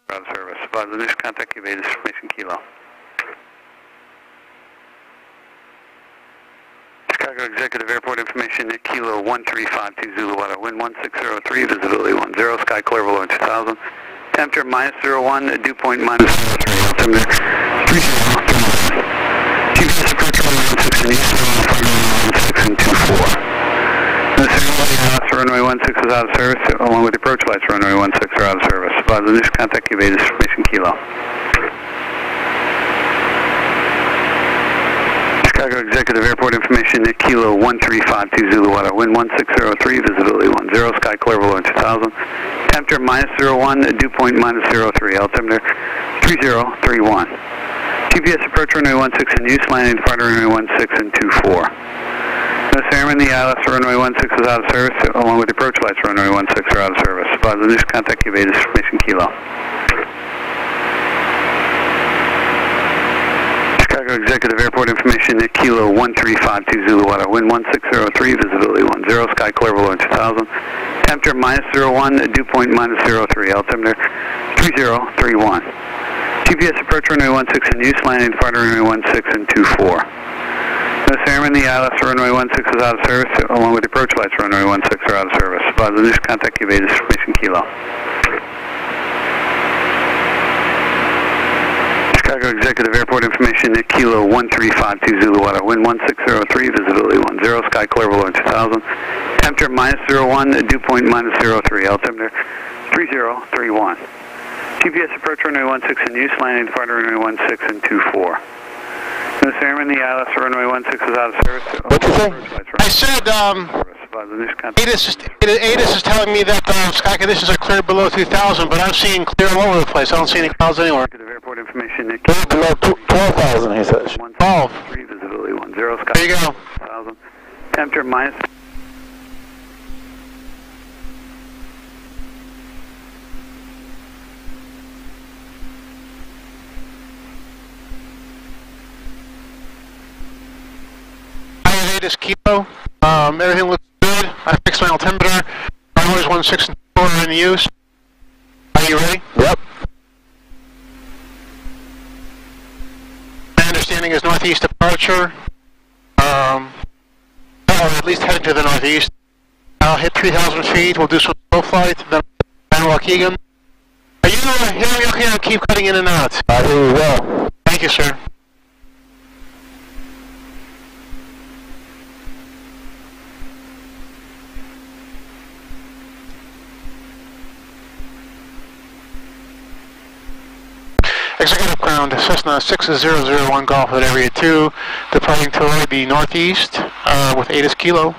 Out of service. Advise initial contact, Karavitis, information Kilo. Chicago Executive Airport information at Kilo 1352 Zulu Water. Wind 1603, visibility 10, sky clear below 2000. Temperature -01, dew point -03. Altimeter 30. GPS approach runway 16 and east, runway 16 and 24. Runway 16 is out of service, along with the approach lights. Runway 16 are out of service. Advise initial contact, Karavitis, information Kilo. Chicago Executive Airport information at Kilo 1352 Zulu Water. Wind 1603, visibility 10, sky clear below 2000. Temperature -01, dew point -03. Altimeter 3031. GPS approach runway 16 in use, landing departure runway 16 and 24. Mr. Airman, the ILS runway 16 is out of service, along with the approach lights. Runway 16 are out of service. Advise initial contact, Karavitis, information Kilo. Chicago Executive Airport information at Kilo 1352 Zulu Water. Wind 1603, visibility 10, sky clear below 2000. Temperature -01, dew point -03. Altimeter 3031. GPS approach runway 16 in use, landing departure runway 16 and 24. Mr. Airman, the ILS runway 16 is out of service, along with the approach lights. Runway 16 are out of service. Advise initial contact, Karavitis, information Kilo. Chicago Executive Airport information at Kilo 1352 Zulu Water. Wind 1603, visibility 10, sky clear below 2000. Temperature -01, dew point -03. Altimeter 3031. GPS approach runway 16 in use, landing departure runway 16 and 24. Mr. Airman, the ILS runway 16 is out of service. What'd you say? I said, ATIS is telling me that sky conditions are clear below 2000, but I'm seeing clear all over the place. I don't see any clouds anywhere. Airport information at Clear below 12,000, he says. 12. Visibility 10, sky. There you go. 1000. Temperature minus. ATIS Kilo. Everything looks good. I fixed my altimeter. Runways 16 and 4 are in use. Are you ready? Yep. My understanding is northeast departure. Or at least heading to the northeast. I'll hit 3,000 feet. We'll do some slow flight. Then Waukegan. Are you hearing me okay? I'll keep cutting in and out. I hear you well. Thank you, sir. Executive ground, Cessna 6001 Golf at area 2, departing toward the northeast with ATIS Kilo.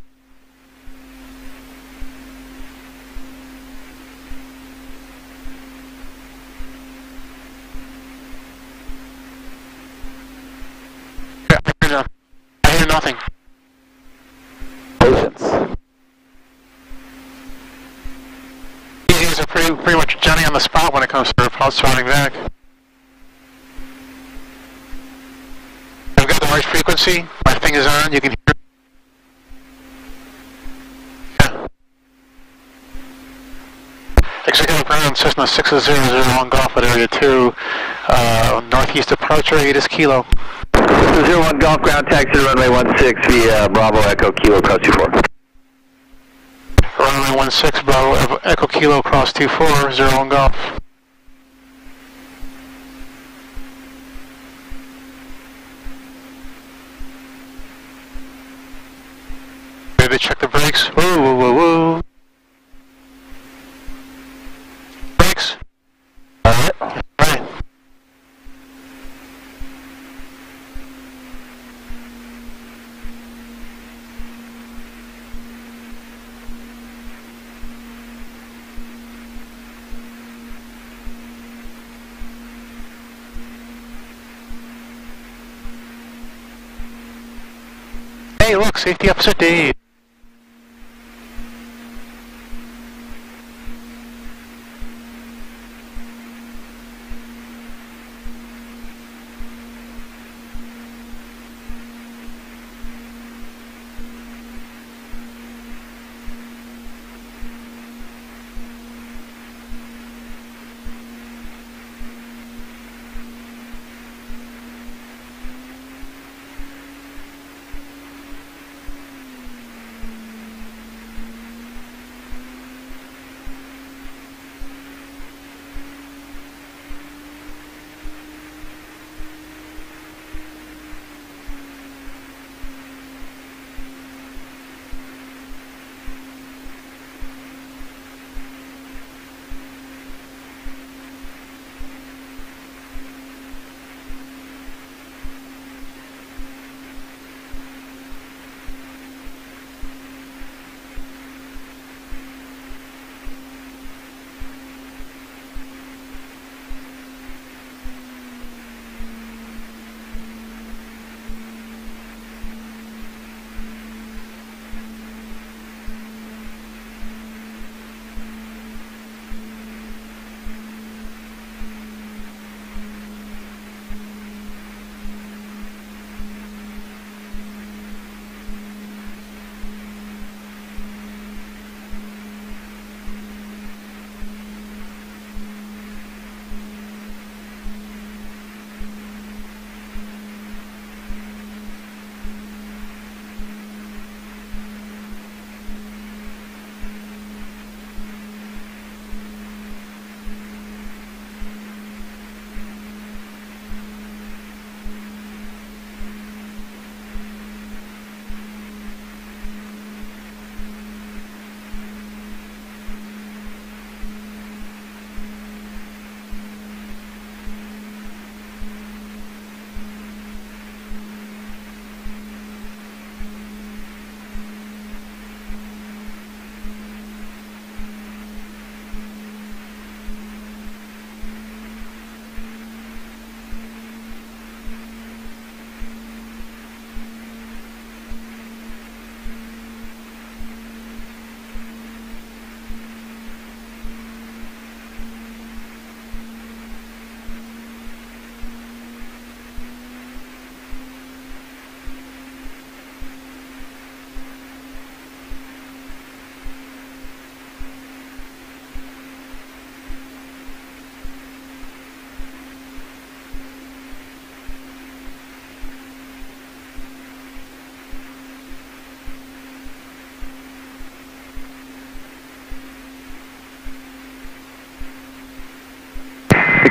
I hear nothing. Patience. These guys are pretty much Johnny on the spot when it comes to pulse starting back. I've got the right frequency. My thing is on. You can hear. Yeah. Executive ground, Cessna 6001 Golf at area 2, northeast departure, ATIS Kilo. 01 Golf ground, taxi to runway 16 via Bravo Echo Kilo cross 24. Runway 16 Bravo Echo Kilo cross 24, 01 Golf. Maybe check the brakes. Woo, woo, woo, woo. Brakes. Alright. Right. Hey, look, safety officer Dave.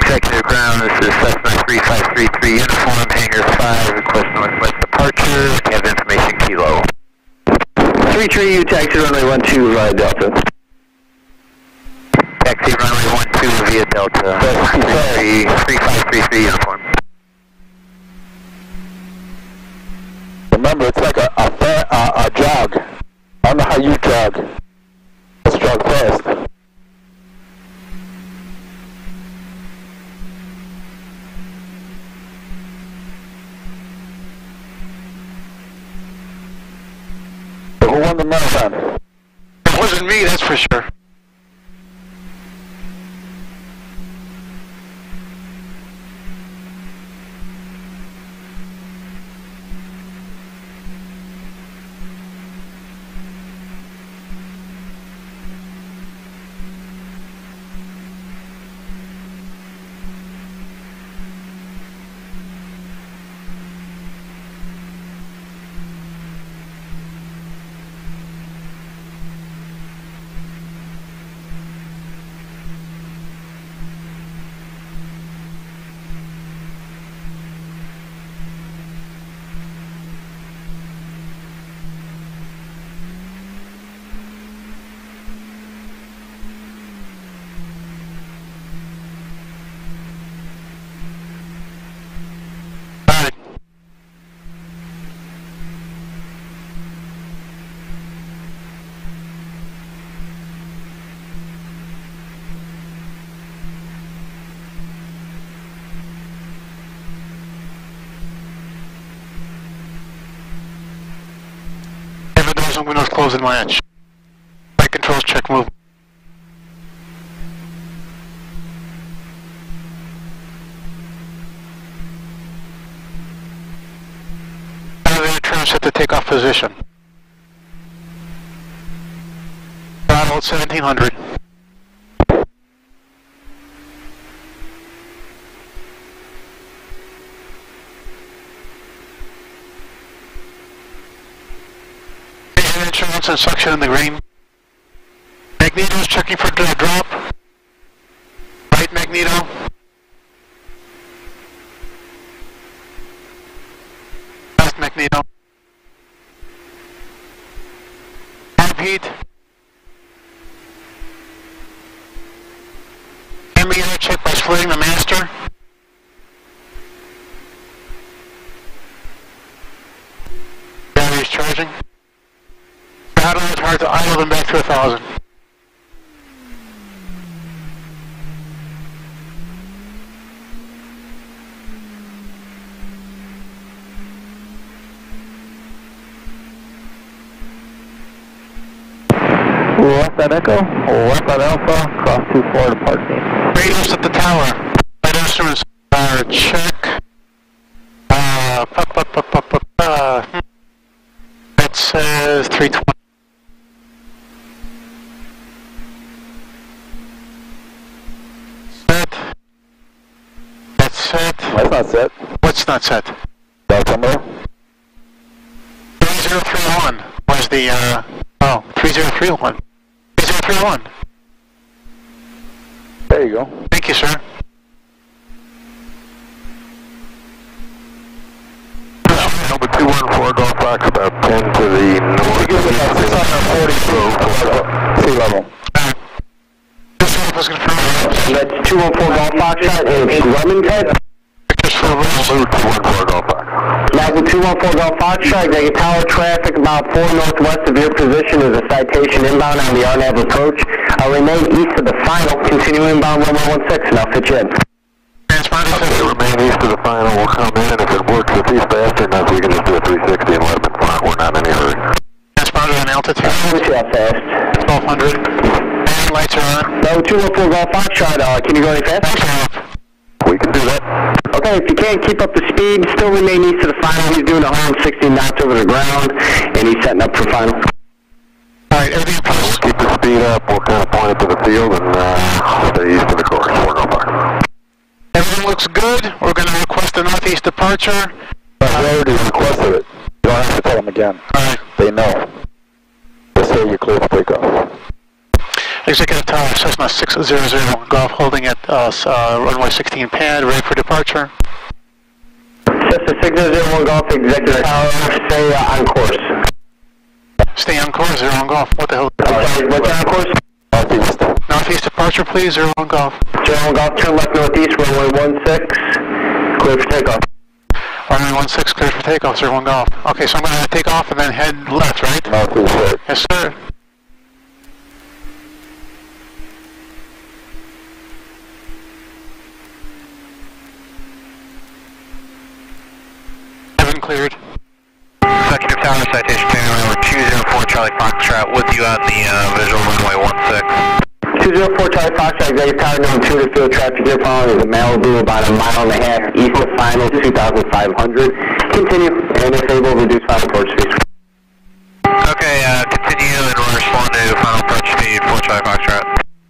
Executive Ground, this is Cessna 3533 Uniform, Hangar 5, request northwest departure, have information Kilo. 33, you taxi runway 12 via Delta. Taxi runway 12 via Delta, 3533 Uniform. Remember, it's like a jog. I don't know how you jog. Let's jog fast. Who won the marathon? It wasn't me, that's for sure. Windows closing my edge. Flight controls check move. Elevator trim set to takeoff position. Throttle at 1700. Instruments and suction in the green. Magneto is checking for drop. Right magneto. Left magneto. Repeat. Magneto check by splitting the master. Battery is charging. Throttle is hard to idle them back to 1,000. Left at Echo, left at Alpha, cross 24 to parking. Radios at the tower. Light instruments are check. That says 320. Set. That's not set. What's not set? Delta 3031 was the, 3031. 3031. There you go. Thank you, sir. Number 214 Golf Fox, about 10 to the north. Give it about 640 sea level. This was confirmed. That's 214 Golf Fox and Grumman type. Pictures for the 214 Golf Fox. Mazda 214 Golf Foxtrot, they get tower traffic about 4 northwest of your position is a citation inbound on the RNAV approach. I'll remain east of the final, continue inbound 1116, and I'll fit you in. Okay, remain east of the final, we'll come in, and if it works with these fast enough, we can just do a 360 and let them in front, we're not in any hurry. Transponder on altitude. Let me see how fast. 1200. And lights are on. No, 214 Golf Foxtrot, can you go any faster? We can do that. Okay, if you can't keep up the speed, still remain east of the final. He's doing 160 knots over the ground, and he's setting up for final. Alright, everything We'll keep the speed up, we'll kind of point it to the field, and stay east of the course. We're going back. Everything looks good. We're going to request a northeast departure. But we already requested it. You don't have to tell them again. Alright. They know. Just say you're clear for takeoff. Executive Tower, Cessna 6001 Golf, holding at runway 16 pad, ready for departure. Cessna 6001 Golf, Executive Tower, stay on course. Stay on course, 01 Golf. What the hell? What's on course? Northeast. Northeast departure, please, 01 Golf. 01 Golf, turn left northeast, runway 16, clear for takeoff. Runway 16, clear for takeoff, 01 Golf. Okay, so I'm going to take off and then head left, right? Northeast, right. Yes, sir. Heaven cleared. Executive Tower, citation number 204 Charlie Foxtrot with you on the visual runway 16. 204 Charlie Foxtrot, Executive Tower, number 2 to field traffic here following is a Malibu about a mile and a half east of final, 2,500. Continue, and if able, reduce final approach speed. Okay, continue and we'll respond to final approach speed for Charlie Foxtrot.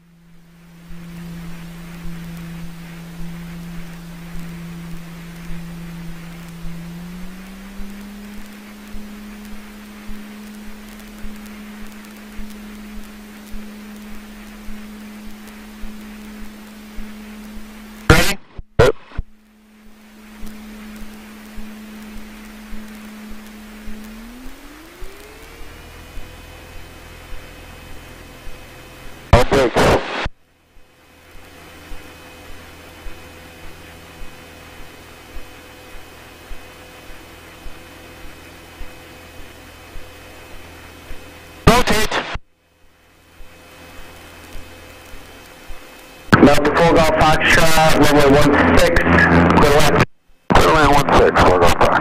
Rotate. Malibu 4 Golf Foxtrot, runway 16, clear left. Clear land 16, 4 Golf Fox.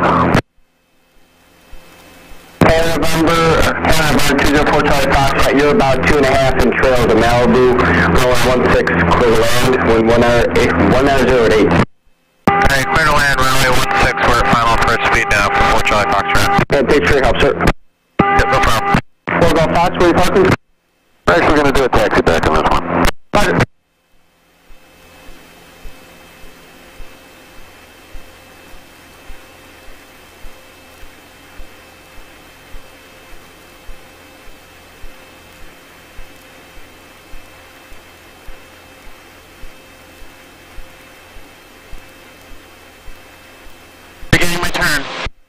November 204 Charlie Foxtrot, you're about 2.5 in trail to Malibu, runway 16, clear to land, wind 190 at 8. Alright, clear to land, runway 16, we're at final approach speed now for 4 Charlie Foxtrot. Yeah, thanks for your help, sir. Yep, no problem. 4 Golf Fox, where are you parking? We're actually going to do a taxi back on this one. Roger. Beginning my turn.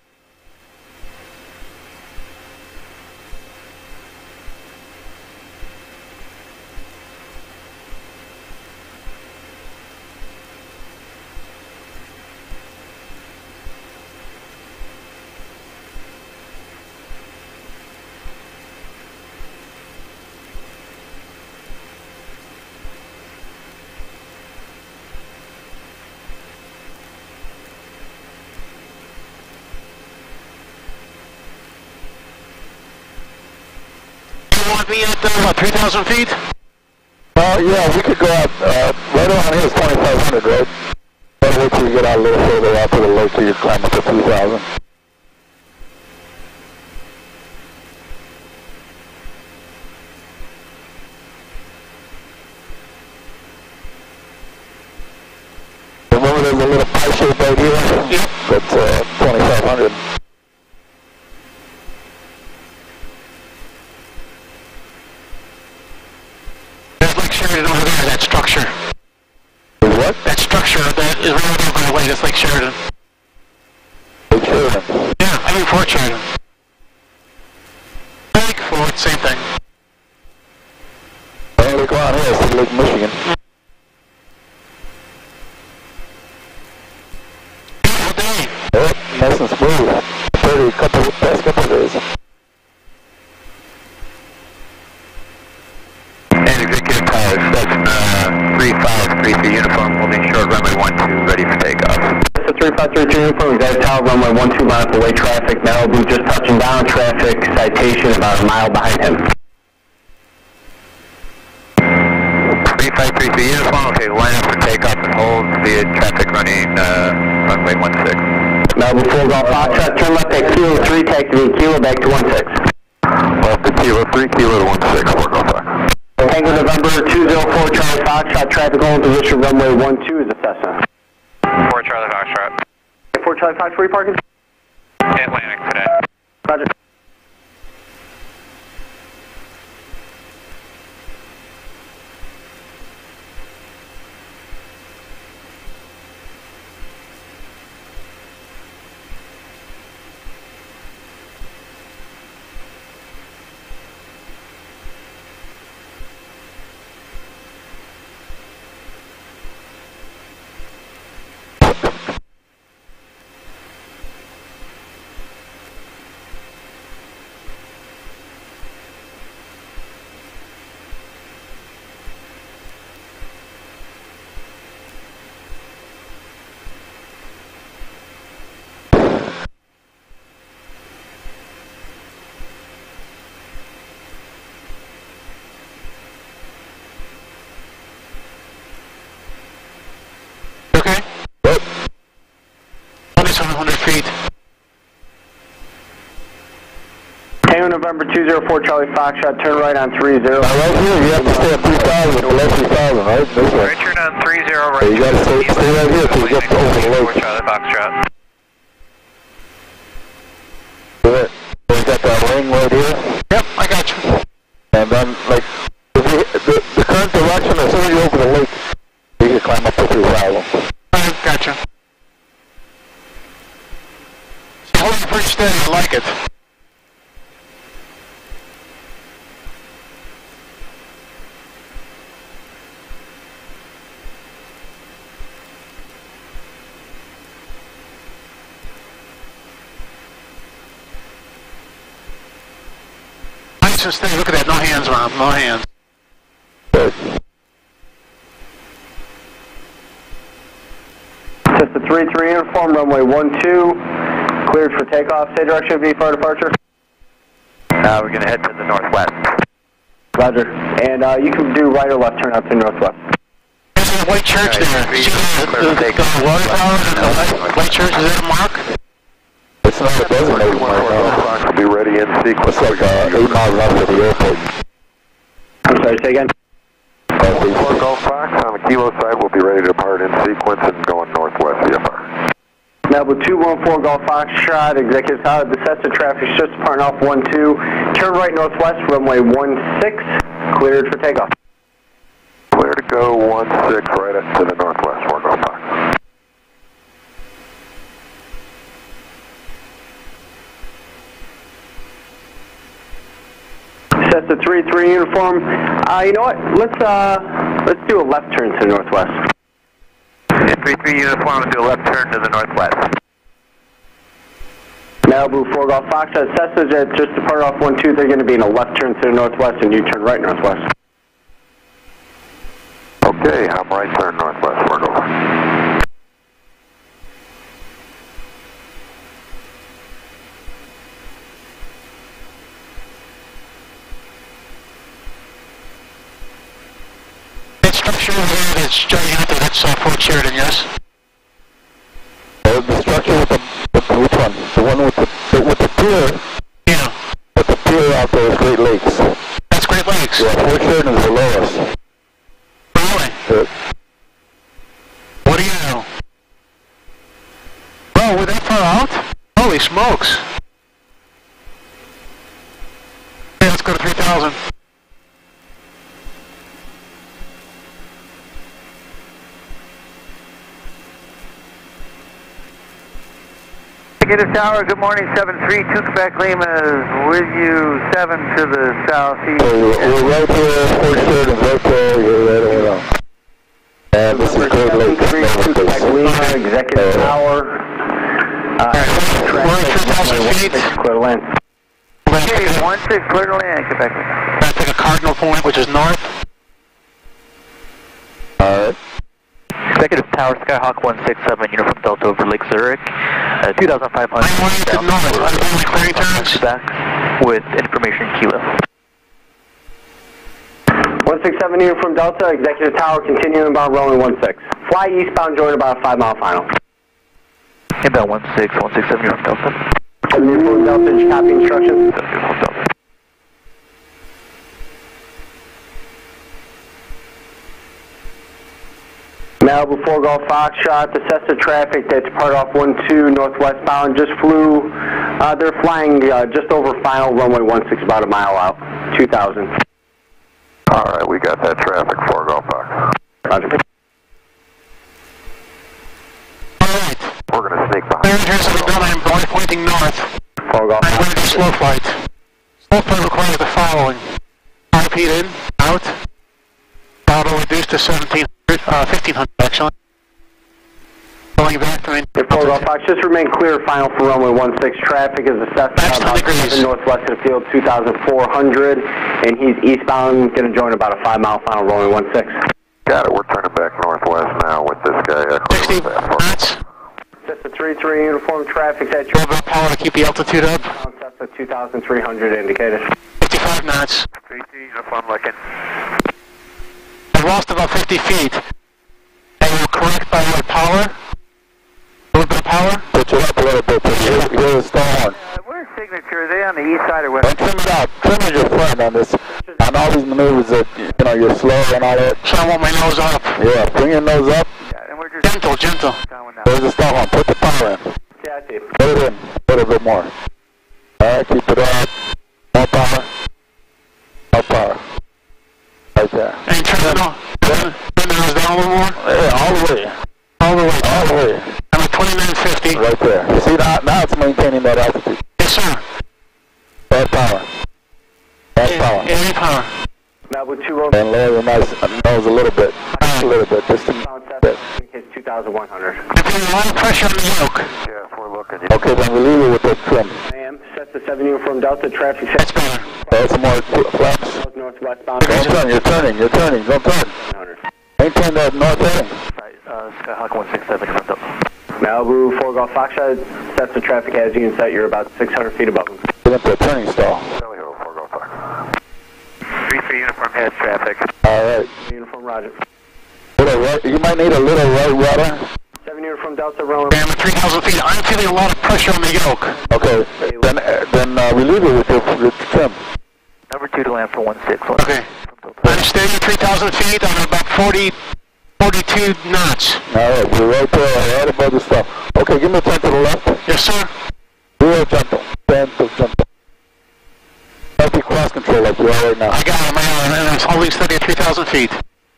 You want me at, 3,000 feet? Yeah, we could go out, right around here is 2,500, right? But wait till you get out a little further out to the lake till you climb up to 2,000. Remember there's a little pie shape right here? Yep. That's 2,500. There's Lake Sheridan over there, that structure. What? That structure that is right over by the way, that's Lake Sheridan. Lake Sheridan. Yeah, I mean Fort Sheridan. Lake, Fort, same thing. Oh, look around here, it's Lake Michigan. Beautiful day. Yep, nice and smooth. Past couple of days. And Executive Tower, Cessna 3533 uniform, holding short runway 12, ready for takeoff. Cessna 3532 uniform, Executive Tower, runway 12, line up away traffic, Malibu just touching down traffic, citation about a mile behind him. 3533 uniform, okay, line up for takeoff and hold via traffic running runway 16. Malibu 4 Golf Foxtrot, turn left at Kilo 3, taxi Kilo back to 16. Left to Kilo 3, Kilo 16, 4 Golf Fox. Tango November 204 Charlie Foxtrot, traffic on position runway 12 is a Cessna. 4 Charlie Foxtrot. 4 Charlie Fox, where are you parking? Atlantic today. Roger. feet. Tango November 204 Charlie Foxtrot, turn right on 30. Now right here, you have to stay at 3,000, below 3,000, right? This way. Right turn on 30, right. You got to stay right here till you get over the lake. Charlie Foxtrot. Good. So you got that ring right here? Yep, I got you. And then, like, the current direction, as soon as you over the lake, you can climb up to 3,000. I got you. So holding pretty steady, I like it. Nice and steady, look at that, no hands, Mom, no hands. Just a 3-3 uniform, runway 12, cleared for takeoff. Say direction V for departure. We're going to head to the northwest. Roger. And you can do right or left turn out to northwest. There's a white church there. See the water tower and the white church, is that a mark? It's not a designated one right now. Be ready in sequence. It's like 8 miles left of the airport. I'm sorry, say again. 4 Golf Fox on the Kilo side will be ready to depart in sequence and going northwest VFR. Malibu 214 Golf Foxtrot, executive tower, the Cessna traffic is just departing off 12. Turn right northwest, runway 16, cleared for takeoff. Clear to go 16 right up to the northwest, 4 Golf Fox. Cessna 3-3 uniform. You know what? Let's do a left turn to the northwest. 3-3 uniform, do a left turn to the northwest. Malibu 4 Golf Foxtrot, Cessna just departed off 12. They're going to be in a left turn to the northwest, and you turn right northwest. Okay, I'm right turn northwest, 4 Golf Fox. Structure here that's joining out there, that's Fort Sheridan, yes? The structure with which one? The one with the pier? Yeah. With the pier out there is Great Lakes. That's Great Lakes? Yeah, Fort Sheridan is below us. Really? What do you know? Oh, we're that far out? Holy smokes. Okay, let's go to 3,000. Executive Tower, good morning, 732 Quebec Lima is with you, 7 to the southeast. We're right here, Fort Sheridan, right there, you're right around. And this is Great Lakes. 732 Quebec Lima, Executive Tower. We're at 3,000 feet. Clear to land. Okay, 16, clear to land, Quebec Lima. That's like a cardinal point, which is north. Alright. Executive Tower, Skyhawk 167, uniform Delta over Lake Zurich, 2,500. I'm going to north, I'm going to clearing turns. Back with information Kilo. 167 uniform Delta, Executive Tower, continue inbound, rolling 16. Fly eastbound, join about a 5-mile final. Inbound 167 uniform Delta. Uniform Delta, did you copy instructions? Uniform Delta. Malibu 4 Golf Foxtrot, the Cessna traffic that departed off 12 northwest bound just flew, they're flying just over final runway 16, about a mile out, 2,000. Alright, we got that traffic, 4 Golf Fox. Roger. Alright. We're going to sneak behind. Clearing turns have been done, I'm only pointing north. 4 Golf I'm going to do Foxtrot. slow flight. Slow flight requires the following. Repeat in, out. Throttle reduced to 1,500 actually. Going back to 4 Golf Fox, just remain clear final for runway 16. Traffic is assessed about 7 northwest of the field, 2,400, and he's eastbound, going to join about a 5-mile final, rolling 16. Got it, we're turning back northwest now with this guy. 60 knots. Just a 3-3 uniform traffic at A little bit of power to keep the altitude up. That's a 2,300 indicated. 55 knots. 3-3 uniform looking. I've lost about 50 feet. And we'll correct by what power? A little bit of power? Put you up a little bit to hear the stall horn. Where's signature? Are they on the east side or west? Don't trim it out. Trim is your friend on this. On all these maneuvers that, you know, you're slow and all that. So I want my nose up. Yeah, bring your nose up. Yeah, and we're just Gentle. There's the stall horn. Put the power in. Yeah, I see. Put it in. A little bit more. Alright, keep it up. More power. More power. Right there. And turn the nose down a little more. Yeah, all the way. All the way. All the way. I'm at 2950. Right there. See, now it's maintaining that altitude. Yes, sir. Bad power. Bad power. Any power. Now with 2 And lower your nose a little bit. Just a little bit. Just a bit. It's 2,100. I'm putting a lot of pressure on the yoke. Yeah, we're looking. Okay, then we leave it with the trim. I am. Cessna 7 Uniform Delta, traffic That's better. Add some more flaps. northwestbound. Don't turn. You're turning. Don't turn. 100. Maintain that north heading. Skyhawk 167 front up. Malibu 4 Golf Foxtrot, Cessna traffic has you in sight. You're about 600 feet above them. Get into a turning stall. Charlie Hero 4 Golf Fox. 3-3 uniform head traffic. All right. Uniform Roger. You might need a little right rudder. 7 Uniform Delta, rolling. I'm at 3,000 feet. I'm feeling a lot of pressure on the yoke. Okay. Then we leave it with the trim. Number 2 to land for 16. Okay. I'm staying at 3,000 feet. I'm at about 42 knots. All right. We're right there, right above the stall. Okay. Give me a turn to the left. Yes, sir. Real gentle. Gentle. Don't be cross control like you are right now. I got it. And I'm holding steady at 3,000 feet.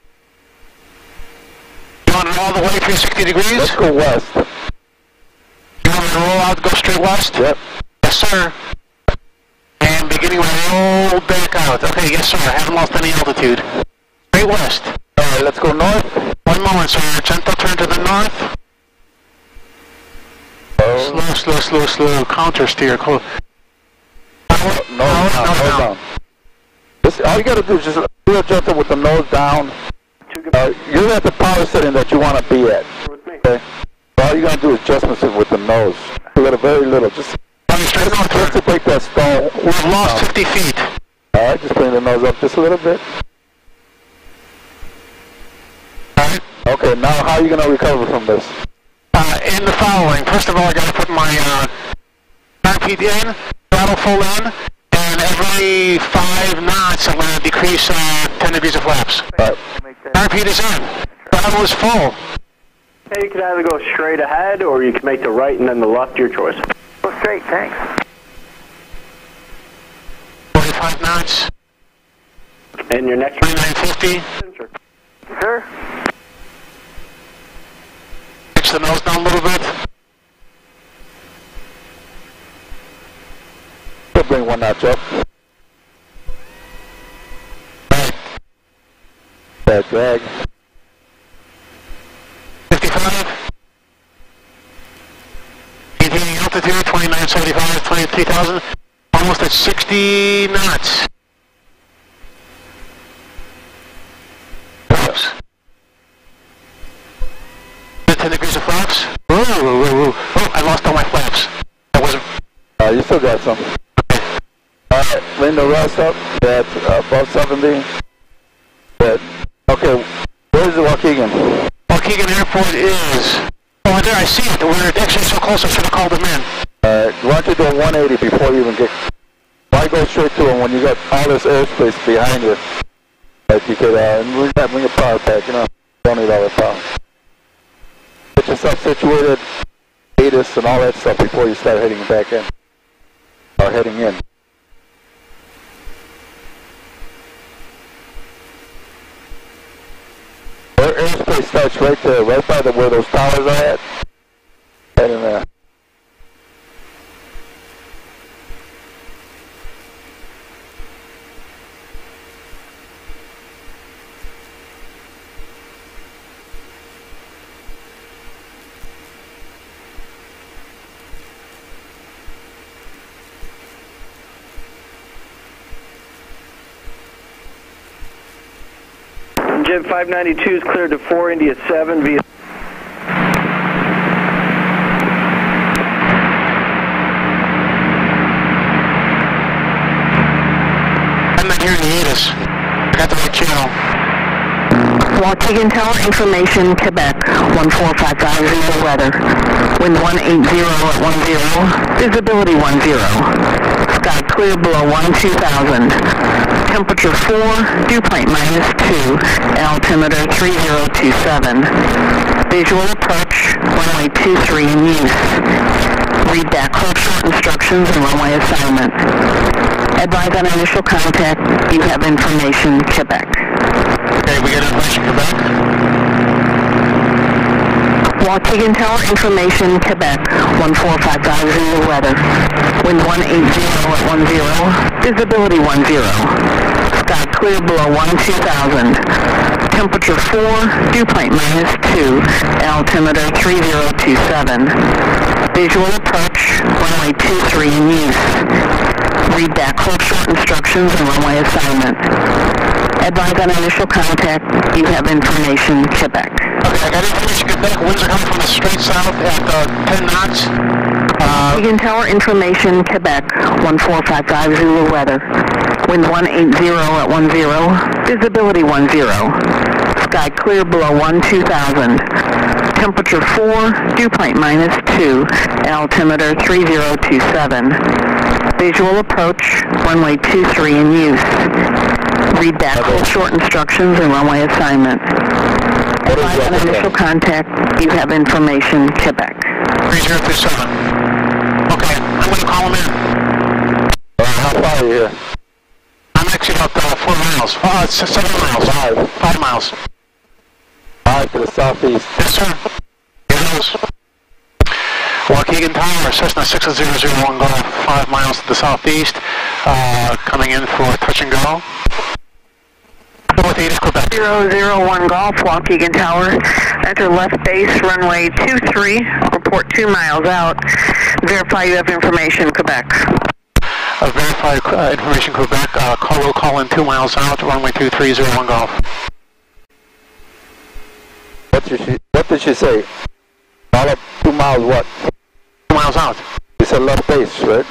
You want it all the way 360 degrees? Let's go west. You want me to roll out, go straight west? Yep. Yes, sir. And beginning when I roll back out. Okay, yes, sir. I haven't lost any altitude. Straight west. All right. Let's go north. One moment, sir. Gentle turn to the north. Slow. Counter steer. Nose down. All you got to do is just real gentle with the nose down. You're at the power setting that you want to be at. Okay? All you got to do is adjustments with the nose. Very little. Just to break that stall. We've lost 50 feet. All right, just bring the nose up just a little bit. All right. Okay, now how are you going to recover from this? In the following. First of all, I got to put my RPD in, throttle full in, and every 5 knots I'm going to decrease 10 degrees of flaps. All right. RPD is in. Throttle is full. Hey, you can either go straight ahead or you can make the right and then the left, your choice. Go straight, thanks. 45 knots. And your next 2950. Sir? Pitch the nose down a little bit. We'll bring 1 notch up. Bad drag. 55. Maintaining altitude, 2975, 23,000. Almost at 60 knots. Flaps. 10 degrees of flaps. Whoa. Oh, I lost all my flaps. That wasn't... You still got some. All right, lean the rest up. That's above 70. Good. Okay, where's the Waukegan? Waukegan Airport is... Oh, there, I see it. We're actually so close, I should have called them in. Why don't you do a 180 before you even get... Why go straight to them when you got all this airspace behind you? Like you could, and bring a power pack, you know, don't need all that power. Get yourself situated, ATIS and all that stuff before you start heading back in. Or heading in. Their airspace starts right there, right by where those towers are at. Right in there. Jet 592 is cleared to 4 India 7 via... I'm not hearing the ATIS. I got the right channel. Waukegan Tower information, Quebec, 14550 weather. Wind 180 at 10, visibility 10. Sky clear below 2000. Temperature 4, dew point -2, altimeter 3027. Visual approach, runway 23 in use. Read back hold short instructions and runway assignment. Advise on initial contact. You have information, Quebec. Okay, we get information, Quebec. Waukegan Tower information, Quebec, 14550 weather. Wind 180 at 10, visibility 10. Sky clear below 2000. Temperature 4, dew point -2, altimeter 3027. Visual approach, runway 23 in use. Read back hold short instructions and runway assignment. Advise on initial contact. You have information, Quebec. Okay, I got information, Quebec. Winds are coming from the straight south at 10 knots. Waukegan Tower information, Quebec, 14550 weather. Wind 180 at 10, visibility 10. Sky clear below 2000. Temperature 4, dew point -2, altimeter 3027. Visual approach, runway 23 in use. Read back hold short instructions and runway assignment. Advise on initial contact. You have information, Quebec. 3027. Okay, I'm going to call him in. How far are you here? I'm actually about 4 miles. 7 miles. 5 miles. Alright, to the southeast. Yes, sir. Here goes. Waukegan Tower, Cessna 6001 Golf, 5 miles to the southeast. Coming in for touch and go. Northeast Quebec. 001 Golf, Waukegan Tower. Enter left base, runway 23. Report 2 miles out. Verify you have information, Quebec. Verify information, Quebec. Will call in 2 miles out, runway 2301 Golf. What did she say? All up 2 miles what? 2 miles out. You said left base, right?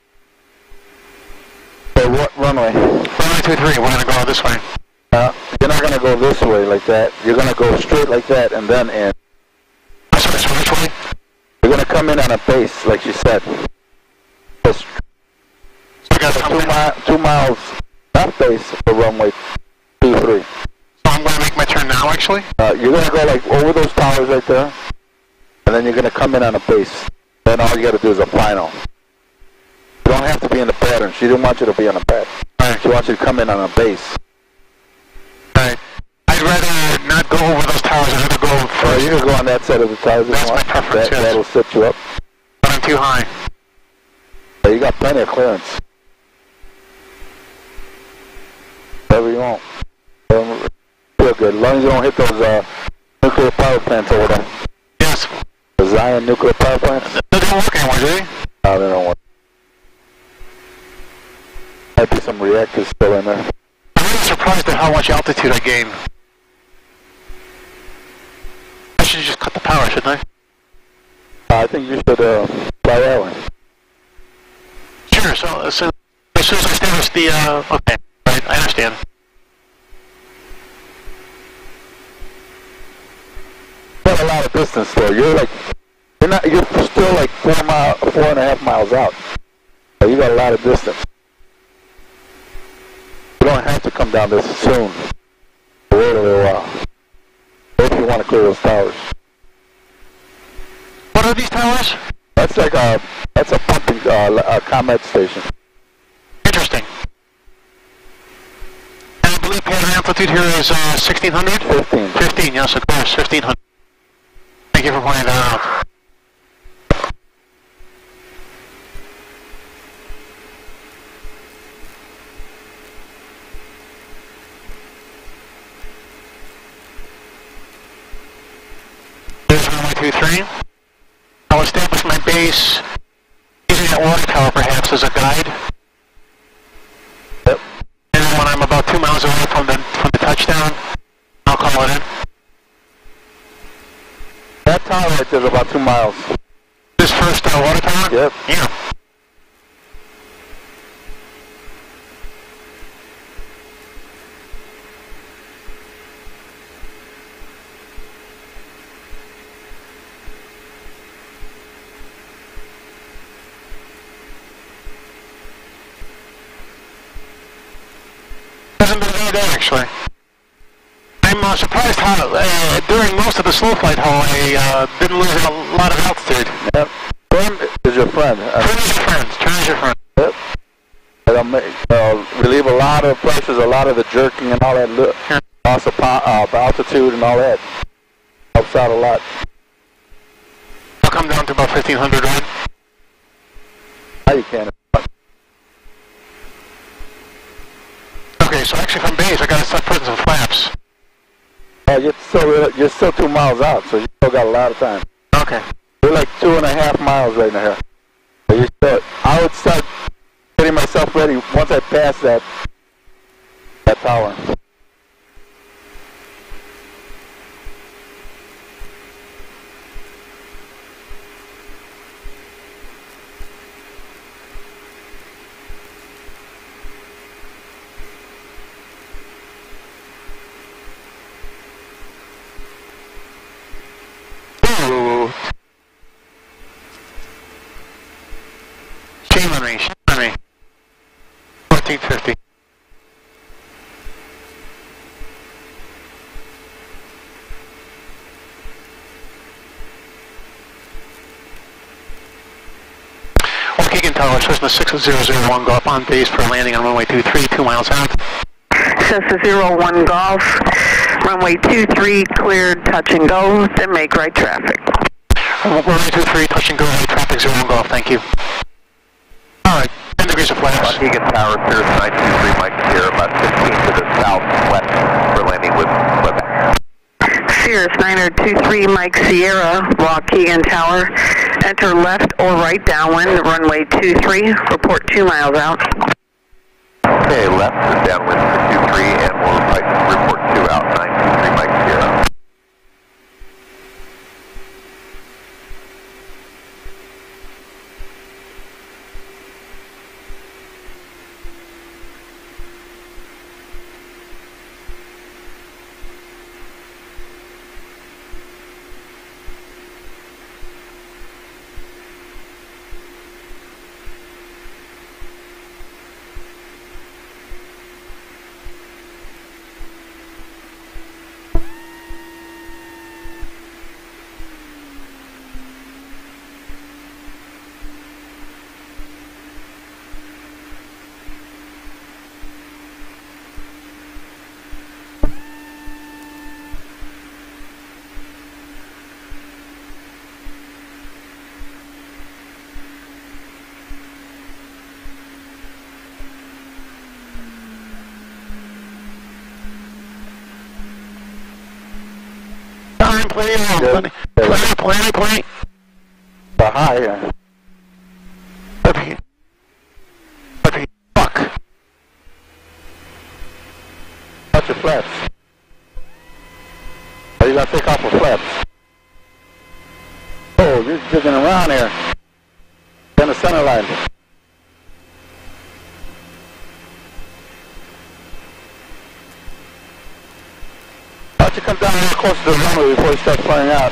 So what runway? Runway 23, we're going to go this way. You're not going to go this way like that. You're going to go straight like that and then in. Sorry, so which way? You're going to come in on a base, like she said. So I got to 2 miles left base for runway 23. So I'm going to make my turn now, actually? You're going to go like over those towers right there, and then you're going to come in on a base. Then all you got to do is a final. You don't have to be in the pattern. She didn't want you to be on a pattern. Right. She wants you to come in on a base. Right. I'd rather not go over those towers. I'd rather go first. You can go on that side of the towers. That's my preference, yes. That'll set you up. But I'm too high. Yeah, you got plenty of clearance. Whatever you want. Feel good. As long as you don't hit those nuclear power plants over there. Yes. The Zion nuclear power plants? They don't work anymore, do they? No, they don't work. Might be some reactors still in there. I'm really surprised at how much altitude I gain. I should just cut the power, shouldn't I? I think you should fly that one. Sure, so as soon as I establish the, okay, right, I understand. Not a lot of distance though. You're still like 4.5 miles out. So you got a lot of distance. You don't have to come down this soon. Wait a little while. If you want to clear those towers. What are these towers? That's like that's a pumping ComEd station. Interesting. And I believe pattern amplitude here is 1600? 15. 15, yes, of course, 1500. Thank you for pointing that out. Here's runway 23. I'll establish my base using that water tower perhaps as a guide. Yep. And then when I'm about 2 miles away from the touchdown, I'll call it in. That tower right there is about 2 miles. This first water tower? Yep. Yeah. day, actually. I'm surprised how, during most of the slow flight haul, I didn't lose a lot of altitude. Yep. Turn is your friend. Turn is your friend. Turn is your friend. Yep. Relieve a lot of pressures, a lot of the jerking and all that. Loss of altitude and all that. Helps out a lot. I'll come down to about 1,500, right? Now you can. Okay, so actually from base, I got to start putting some flaps. You're still 2 miles out, so you still got a lot of time. Okay. You're like 2.5 miles right now. So I would start getting myself ready once I pass that tower. Shame on me. 1450. Waukegan Tower, Cessna 6001 Golf on base for landing on runway 23, 2 miles out. Cessna 01 Golf, runway 23 cleared, touch and go, then make right traffic. Runway 23, touch and go, right traffic 01 Golf, thank you. Alright, 10 degrees of flaps. Waukegan Tower, Cirrus 923 Mike Sierra, about 15 to the southwest for landing with Quebec. Cirrus 923 Mike Sierra, Waukegan Tower, enter left or right downwind, runway 23, report 2 miles out. Okay, left is downwind for 23, and we'll report 2 out, 923 Mike Sierra. Plenty. High, yeah. Okay, fuck. Watch your flaps. Are you gonna take off with flaps? Oh, you're jigging around here. In the center line. Why don't you come down real close to the runway before you start flying out?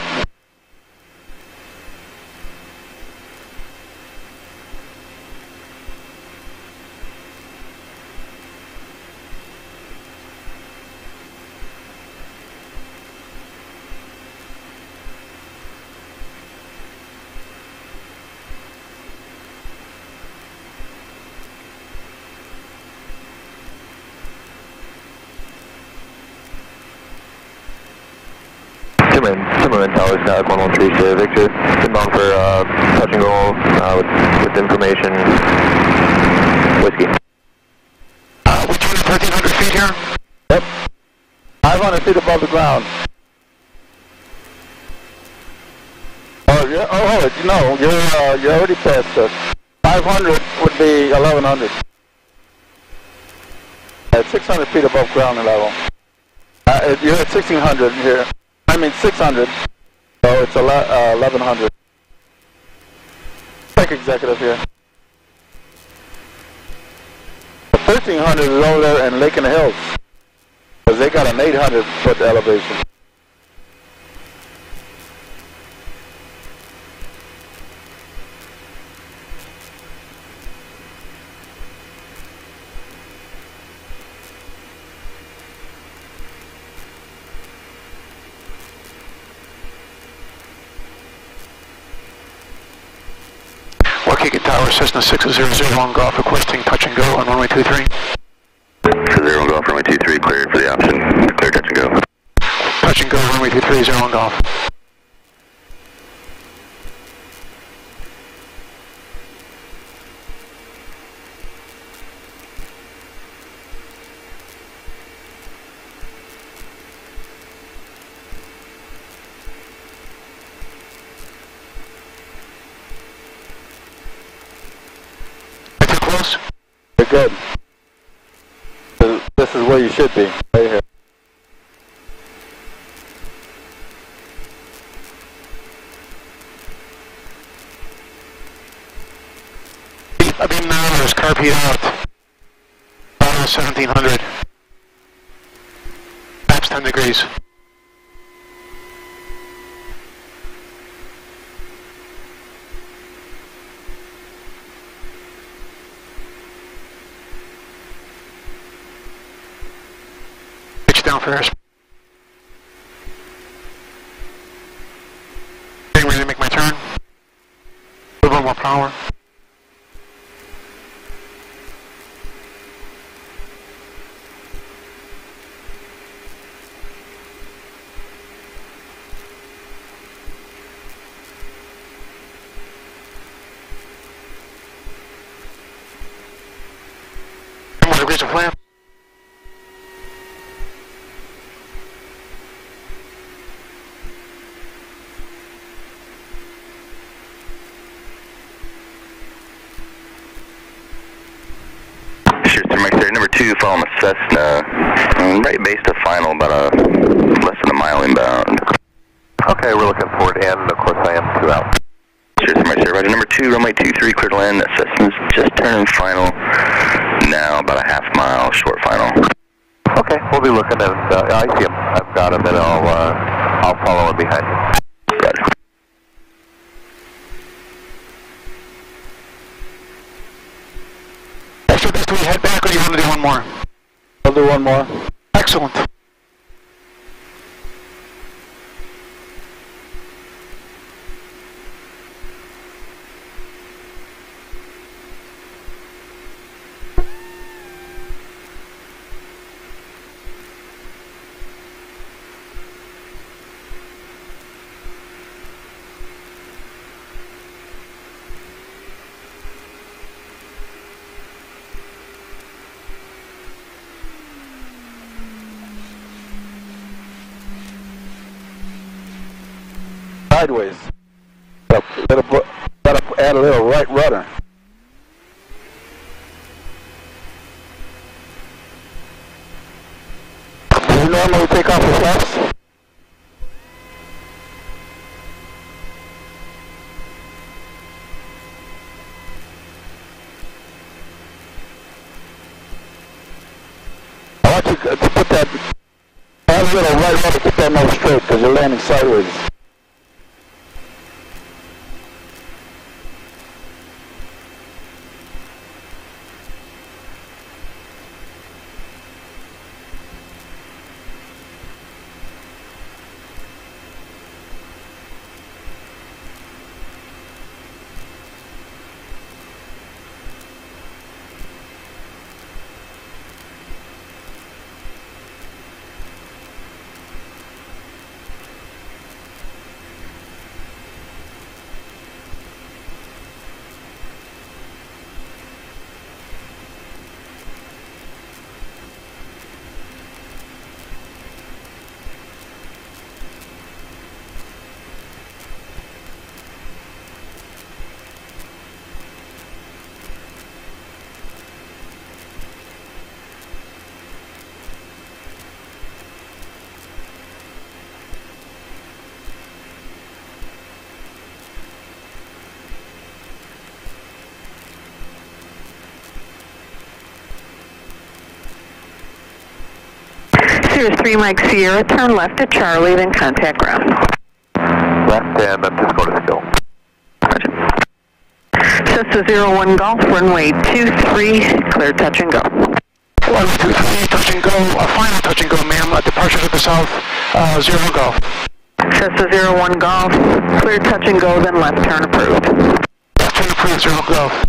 Timmerman Towers, now 113 to Victor. Inbound for touch and go with information. Whiskey. We're turning 1,300 feet here? Yep. 500 feet above the ground. No, you're already past us. 500 would be 1,100. At 600 feet above ground level. You're at 1,600 here. I mean 600, so it's 1,100. Tech executive here. The 1,300 is over there in Lake in the Hills, because they got an 800-foot elevation. Waukegan Tower, Cessna 600 on golf, requesting touch and go on runway 23. 0 on golf, runway 23, cleared for the option. Clear touch and go. Touch and go, runway 23, 0 on golf. Close? You're good. This is where you should be, right here. I mean, now there's carpet out. Bottom 1700. Maps 10 degrees. Down first. Getting ready to make my turn. A little more power. More degrees of flap. Number 2, following the Cessna, right base to final, about less than a mile inbound. Okay, we're looking forward, and of course I am 2 out. Cheers, Roger. Number 2, runway 23, clear to land. Cessna's just turning final now, about a half mile, short final. Okay, we'll be looking at, I see him. I've got him, and I'll follow him behind him. Roger. After this, do we head back, or do you want to do one more? I'll do one more. Excellent. Sideways. Gotta add a little right rudder. Do you normally take off the flaps? I want you to put that, add a little right rudder to keep that nose straight, because you're landing sideways. Sirius 3 Mike Sierra, turn left at Charlie, then contact ground. Left, and then just go to skill. Cessna 01 Golf, runway 23, clear touch and go. 1, 2, 3, touch and go, final touch and go, ma'am, departure to the south, 0 Golf. Cessna 01 Golf, clear touch and go, then left turn approved. Left Turn approved, 0 Golf.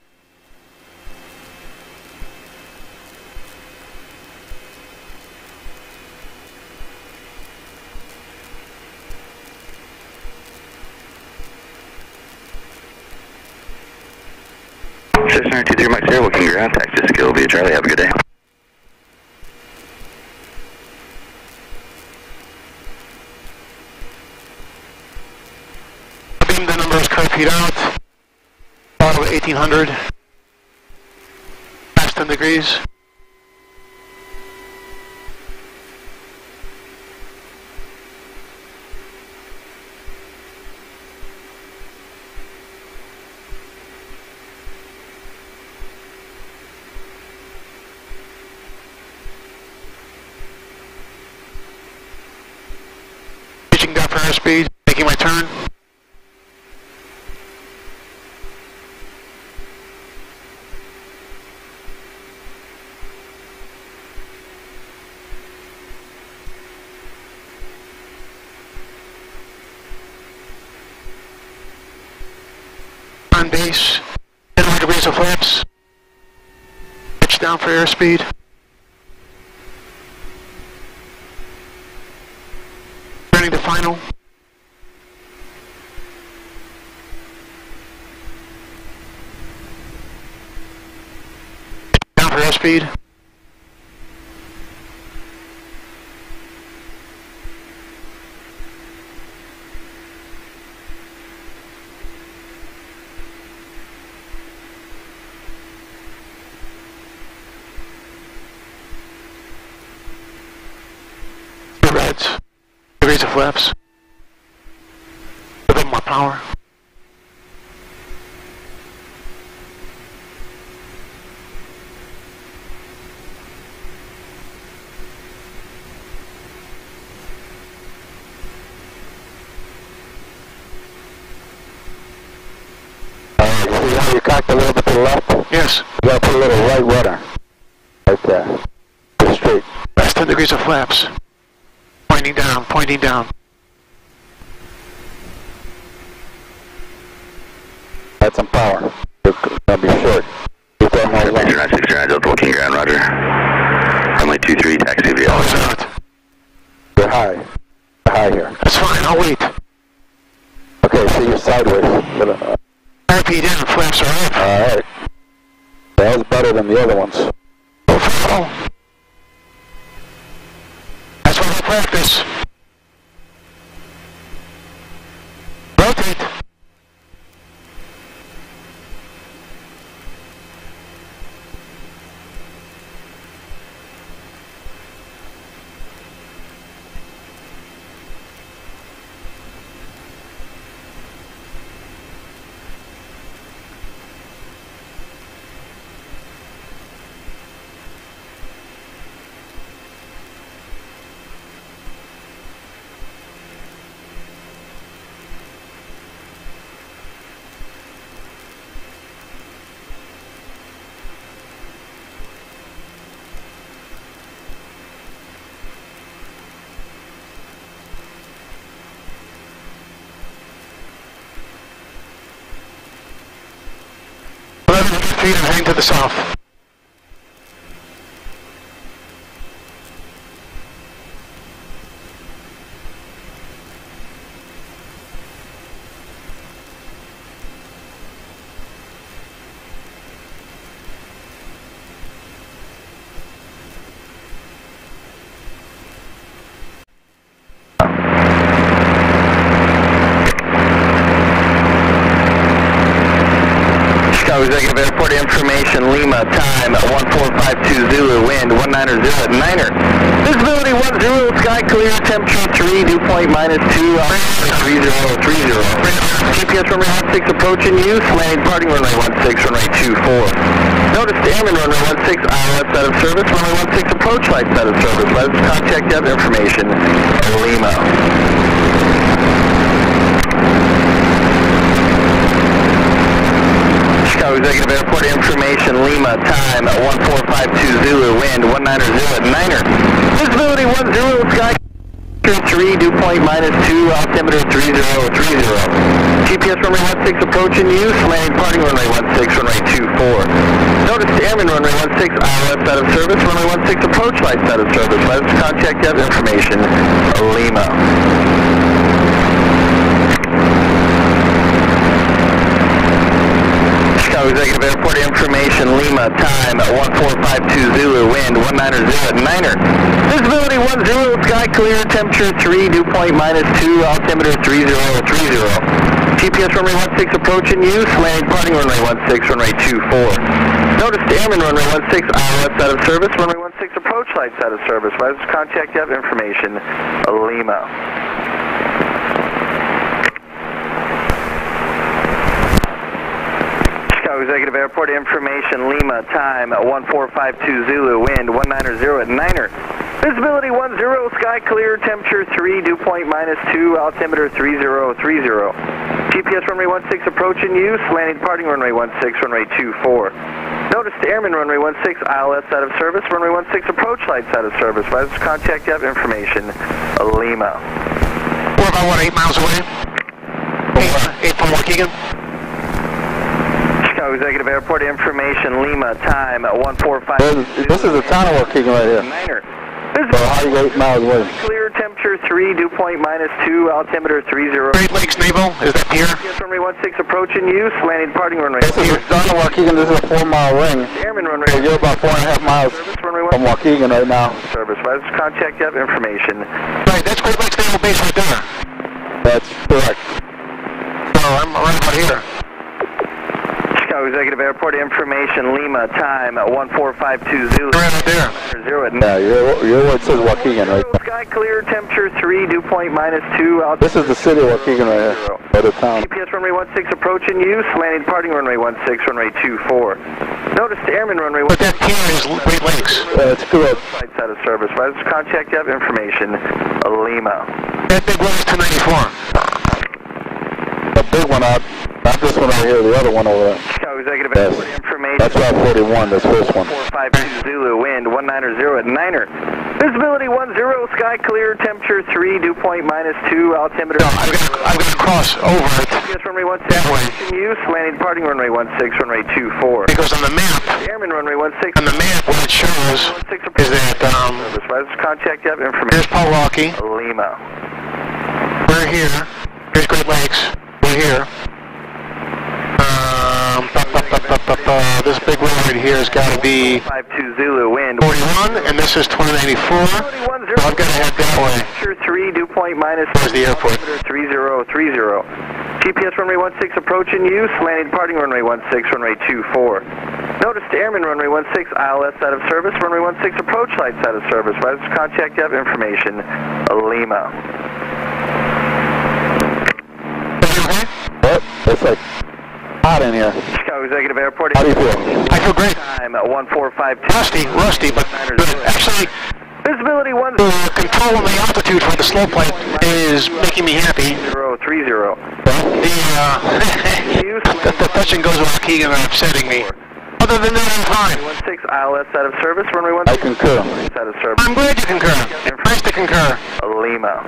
Cessna 23 Mike 0, Waukegan ground, taxi skill via Charlie, have a good day. Beam the numbers curve feet out, bottom of 1800, past 10 degrees. Reaching down for airspeed, making my turn. On base, 10 degrees of flaps. Pitch down for airspeed. Turning to final. Down for airspeed. Reds. Degrees of flaps. A bit more power. See how you cocked a little bit to the left? Yes. You gotta put a little right rudder. Right there. Go straight. That's 10 degrees of flaps. Pointing down, pointing down. Add some power. It's gonna be short. Keep that more left. 6969, Delta Waukegan ground, roger. Runway 23, taxi via. Oh, it's not. You're high. You're high here. That's fine, I'll wait. Okay, so you're sideways. Airspeed in, flaps are up. Alright. That was better than the other ones. Oh. That's what I practice. Rotate. Feet and hang to the south. Executive Airport information, Lima, time 1452 Zulu, wind 190 at Niner. Visibility 10, sky clear, temperature 3, dew point -2, 3030. GPS runway 16 approaching you, landing departing runway 16, runway 24. Notice the airman runway 16, left side of service, runway 16 approach right side of service. Let's contact other information, Lima. Executive Airport information, Lima, time 1452 Zulu, wind 190 at Niner. Visibility 10, sky temperature 3, dew point -2, altimeter 3030. GPS runway 16 approaching you, landing parting runway 16, runway 24. Notice the airman runway 16, ILS out of service, runway 16 approach lights out of service. Let's contact that information, Lima. Executive Airport information, Lima, time 1452 Zulu, wind 190 at Niner. Visibility 10, sky clear, temperature 3, dew point -2, altimeter 3030. GPS runway 16 approaching you, landing parting runway 16, runway 24. Notice the airman runway 16, ILS out of service, runway 16 approach lights out of service. Let's contact that information, Lima. Executive Airport information, Lima, time 1452 Zulu, wind 190 at Niner. Visibility 10, sky clear, temperature 3, dew point -2, altimeter 3030. GPS runway 16 approaching you, landing parting runway 16, runway 24. Notice the airman runway 16, ILS out of service, runway 16 approach lights out of service. Let's contact that information, Lima. We're about, what, 8 miles away? 8 from Waukegan? Executive Airport information, Lima, time 1452. This is the town of Waukegan right here. Niner. So how do you go 8 miles away? Clear, temperature 3, dew point -2, altimeter 30. Great Lakes Naval, is that here? Yes, runway 16 approaching you, landing parting runway. This is the town of Waukegan. This is a 4-mile ring. Airman runway. So you're about 4.5 miles from Waukegan right now. Service. Let's contact that information. Right, that's Great Lakes Naval Base right there. That's correct. So I'm right about here. Executive Airport information, Lima, time 1452 Zulu. Right up there. Yeah, you're where it says Waukegan right now. Sky clear, temperature 3, dew point -2. This is the city of Waukegan right here, or the town. GPS runway 16 approaching you, landing parting runway 16, runway 24. Notice the airman runway 16. But that pier is Great Lakes. That's correct. Lights out of service. Let's contact that information, Lima. That big one is 294. The big one out. Not this one over here, the other one over there. Executive Yes. Airport information. That's Route 41, this first one. 452 Zulu, wind 190 at Niner. Visibility 10, sky clear, temperature 3, dew point -2, altimeter. No, I've got to cross over it. Yes, runway 16 use, landing parting runway 16, runway 24. Because on the map, Airman runway 16. on the map, what it shows is that, Let's contact that information. here's Paul Rocky. Lima. We're here. Here's Great Lakes. We're here. This big road right here has got to be 52 Zulu, wind 41, and this is 2094. So I've got to head that way. Temperature 3, dew point Where's the airport? 3030. GPS runway 16 approaching you, landing parting runway 16, runway 24. Notice the airman runway 16, ILS out of service, runway 16 approach lights out of service. Let's contact that information, Lima. What? It's like hot in here. Chicago Executive Airport. How do you feel? I feel great. Time 1452. Rusty, but actually, visibility 10. the control of the altitude for the slow plate is making me happy. 030. The touch and goes of Waukegan are upsetting me. Other than that, I'm fine. 16 ILS out of service, runway 16. I concur. Out of service. I'm glad you concur. Nice to concur. Lima.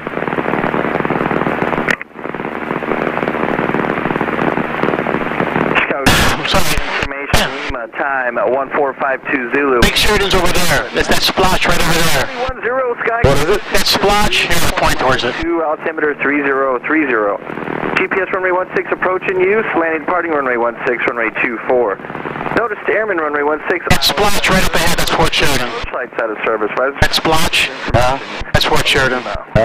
Information, Lima, time 1452 Zulu. Big Sheridan's over there. That's that splotch right over there. 10 sky. What is it? That splotch, here's the point towards it. 2 altimeter 3030. GPS runway 16 approaching you, landing parting runway 16, runway 24. Notice the airman runway 16. That splotch right up ahead, that's Fort Sheridan. Lights out of service. That splotch, that's Fort Sheridan.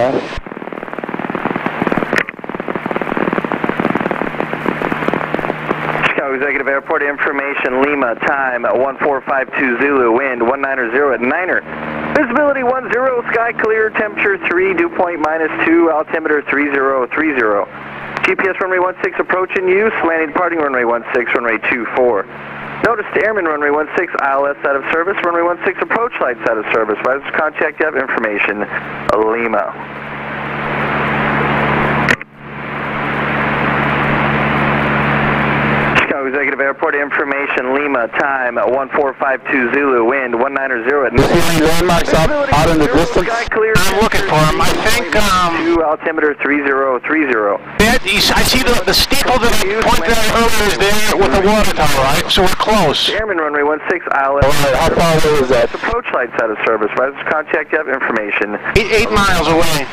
Executive Airport information, Lima, time 1452 Zulu, wind 190 at Niner. Visibility 10, sky clear, temperature 3, dew point -2, altimeter 3030. GPS runway 16 approaching you, landing parting runway 16, runway 24. Notice the airman runway 16, ILS out of service, runway 16 approach lights out of service. Let's contact that information, Lima. Executive Airport. airport information, Lima, time 1452 Zulu, wind 190 at You see any landmarks out in the distance? Sky clear. I'm looking for them. I think, 2 altimeter 3030. I see the steeple that I pointed out earlier is there with the water tower, right? So we're close. Airman runway 16 ILS. Alright, how far away is that? Approach lights out of service. Risers contact, you have information. 8 miles away.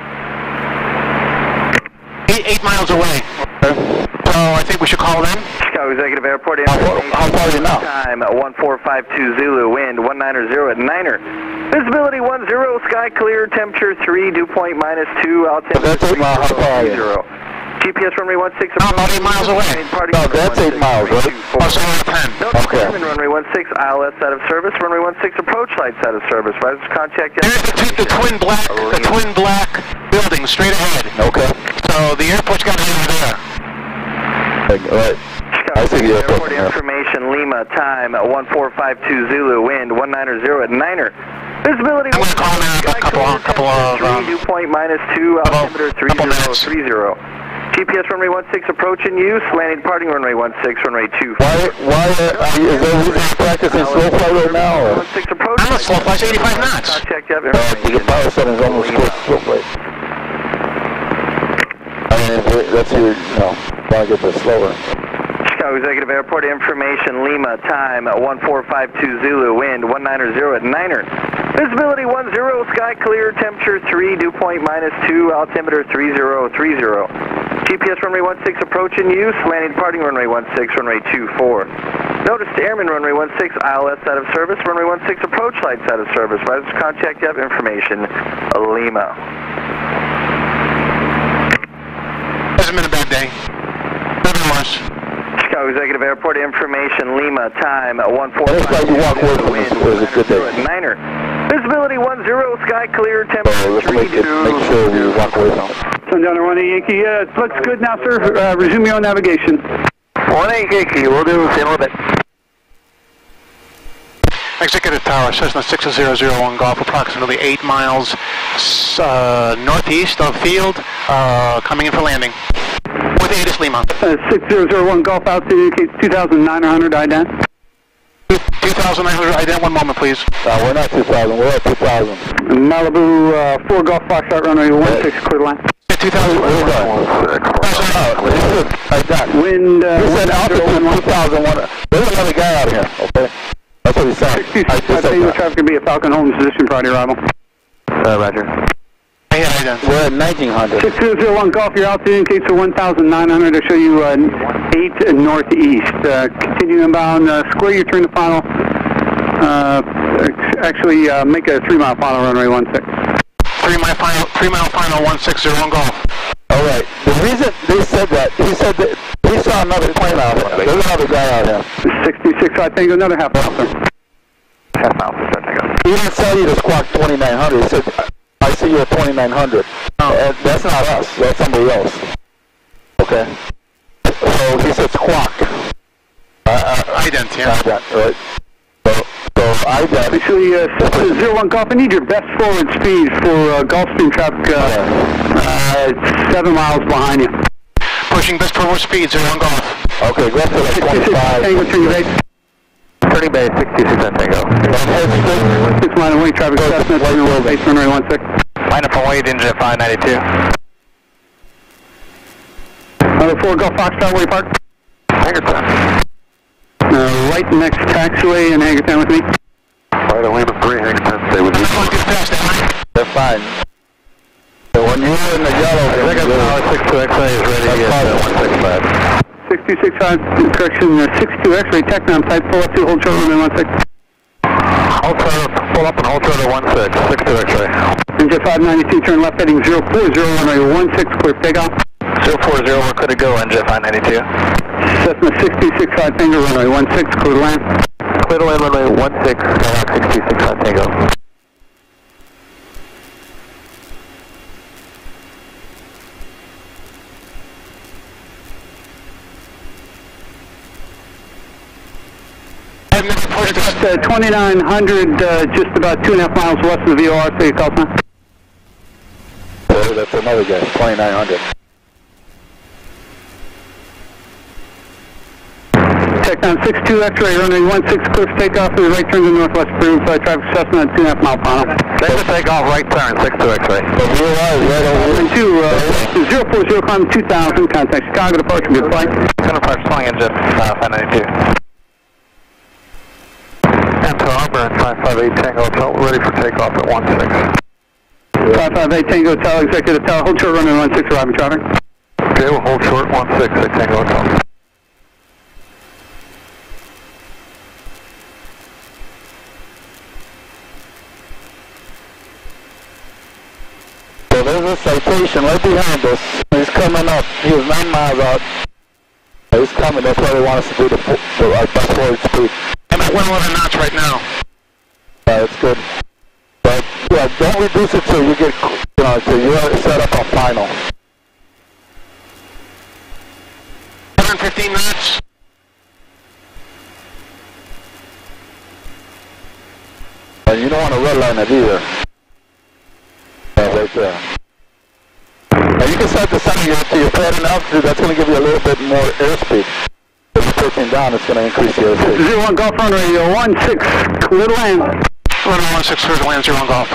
8 miles away. So I think we should call them. Chicago Executive Airport information. How far are you now? Time 1452 Zulu, wind 190 at Niner. Visibility 10, sky clear, temperature 3, dew point -2, altimeter That's 8 miles. How far are you? GPS runway 16. No, about 8 miles away. No, that's 8 miles, right? Oh, so 10. Okay. Runway 16 ILS out of service. Runway 16 approach lights out of service. Risers contact. There's the twin black building straight ahead. Okay. So the airport's got to be over there. Alright. I see the airport. Information, Lima, time 1452 Zulu, wind 190 at Niner. Visibility. I'm going to call now a couple of dew point -2, altimeter 3030. GPS runway 16 approaching use, landing departing runway 16, runway 24. Why is there practicing slow flight right now? Or? 16 approach. I'm not slow flight, 85 knots. Check that. The power setting's almost slow flight. I mean, that's your, want to get this slower. Chicago Executive Airport information, Lima, time 1452 Zulu, wind 190 at Niner. Visibility 10, sky clear, temperature 3, dew point -2, altimeter 3030. GPS runway 16 approaching use, landing departing runway 16, runway 24. Notice to airman runway 16 ILS out of service, runway 16 approach lights out of service. Risers contact, you have information, Lima. Hasn't been a bad day. Nothing worse. Chicago Executive Airport information, Lima, time 1452 wind 190 at Niner. Visibility 10, sky clear, temperature 3, make sure we walk away from it. Sundown 18 Yankee, it looks good now, sir. Resume your own navigation. 18 Yankee, we'll do see you in a little bit. Executive Tower, Cessna 6001 Golf, approximately 8 miles northeast of field, coming in for landing. With ATIS Lima. 6001 Golf, altitude indicates 2,900 IDAN. 2,900 IDAN, one moment please. No, we're not 2,000, we're at 2,000. Malibu 4 Golf Foxtrot, runway 16, clear line. 2,000. Wind, he said altitude 2,001. There's another guy out here, okay? That's what he said. 66, I think the traffic will be at Falcon Holmes position prior to arrival. Roger. We're at 1900. 6001 Golf, your altitude indicates 1,900. I'll show you 8 northeast. Continue inbound, square your turn to final. Actually, make a 3 mile final runway 16. 3 mile final 160 Golf. Alright, the reason they said that, he said that he saw another plane out here. There's another guy out here. 66, I think another half mile, sir. Half mile, he didn't tell you to squawk 2,900, he said, I see you at 2,900. That's not us, that's somebody else. Okay. So he said squawk. Ident, yeah. Ident, right. So Ident. Actually, 6001 Golf, I need your best forward speed for Gulfstream traffic, 7 miles behind you. Pushing best forward speed, 01 Golf. Okay, go up to like 25. Tango, turn your base. Turning base 66 on Tango. 6 mile wing traffic, Cessna, base runway 16. Line up on weight, engine at 592. Another 4 Golf Foxtrot, where you park? Hagerstown. Right next taxiway in Hagerstown with me. Right away with 3 Hagerstown, stay with me. They're fine. So when you're in the yellow, I think our 62XA is ready to get 165. 625, correction, 62 X-ray, Technom type, pull up to hold short runway 16. Hold short, pull up and hold short at 16, 62 X-ray. Engine 592, turn left heading 040, runway 16, clear takeoff. 040, where could it go, engine 592? Cessna 625 Tango, runway 16, clear to land. Clear to land, runway 16, 66 on Tango. That's 2,900, just about 2.5 miles west of the VOR, so you call sign. that's another guy, 2,900. check on 62 X-ray, runway 16, clear for takeoff, to the right turn to northwest approved, traffic Cessna at 2.5 mile per hour. Clear for takeoff, right turn, 62 X-ray. Two, 040, climb 2000, contact Chicago, departure, good flight. Center Park, flying engine, 592. Enter Auburn, 558 Tango Hotel, ready for takeoff at 16. 558 Tango Hotel, executive tower, hold short runway 16, arriving traffic. Okay, we'll hold short 16 at Tango Hotel. So there's a citation right behind us. He's coming up. He was 9 miles out. He's coming. That's why they want us to do the forward speed. I'm at 111 knots right now. Yeah, that's good. But yeah, don't reduce it till you get, till you're set up on final. 115 knots. You don't want to redline it either. Right there. And you can set the center to your pad and altitude. That's going to give you a little bit more airspeed. If you're pitching down, it's going to increase your airspeed. 01 Golf runway 16, clear to land. Runway 16, clear to land, 01 Golf.